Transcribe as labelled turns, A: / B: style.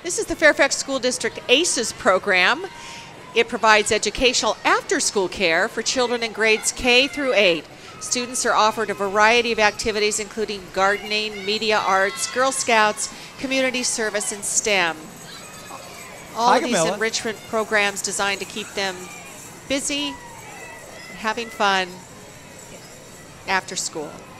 A: This is the Fairfax School District ACES program. It provides educational after-school care for children in grades K through 8. Students are offered a variety of activities including gardening, media arts, Girl Scouts, community service, and STEM. All of these enrichment programs designed to keep them busy, having fun after school.